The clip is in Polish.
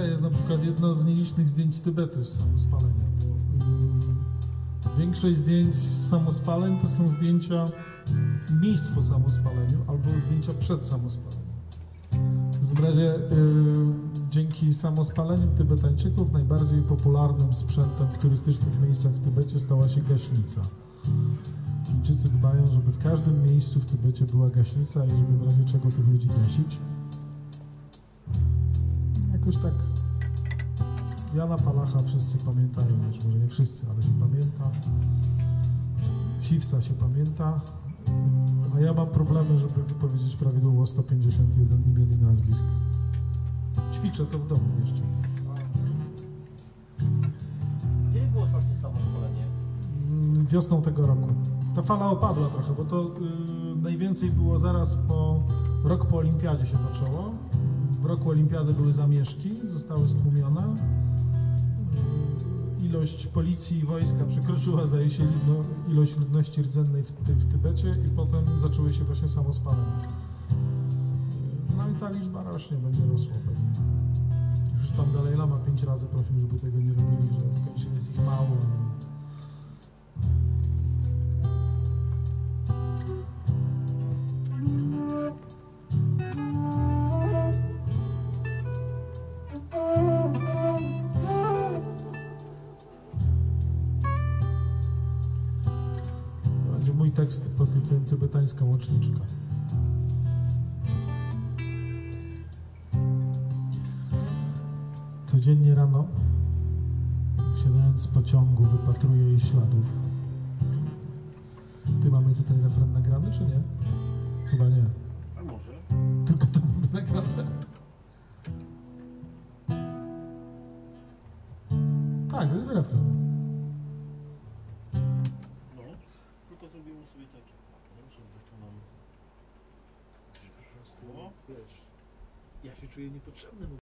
tutaj jest na przykład jedno z nielicznych zdjęć z Tybetu z samospalenia. Większość zdjęć z samospaleń to są zdjęcia miejsc po samospaleniu albo zdjęcia przed samospaleniem. W każdym razie dzięki samospaleniu Tybetańczyków najbardziej popularnym sprzętem w turystycznych miejscach w Tybecie stała się gaśnica. Chińczycy dbają, żeby w każdym miejscu w Tybecie była gaśnica i żeby w razie czego tych ludzi gasić. Jakoś tak Jana Palacha wszyscy pamiętają, może nie wszyscy, ale się pamięta. Siwca się pamięta, a ja mam problemy, żeby wypowiedzieć prawidłowo 151 imion i nazwisk. Ćwiczę to w domu jeszcze. Kiedy było ostatnie samospalenie? Wiosną tego roku. Ta fala opadła trochę, bo to najwięcej było zaraz rok po olimpiadzie się zaczęło. W roku olimpiady były zamieszki, zostały stłumione. Ilość policji i wojska przekroczyła, zdaje się, ilość ludności rdzennej w Tybecie i potem zaczęły się właśnie samospalenia. No i ta liczba rośnie, będzie rosła pewnie. Już tam Dalaj Lama 5 razy prosił, żeby tego nie robili, że w końcu jest ich mało. Mój tekst pod tytułem Tybetańska łączniczka. Codziennie rano, wsiadając z pociągu, wypatruję jej śladów. Ty, mamy tutaj refren nagrany, czy nie? Chyba nie. A może? Tylko to mamy nagrane. Tak, to jest refren. Tylko zrobimy sobie takie, żeby to nam coś po prostu, wiesz, ja się czuję niepotrzebny.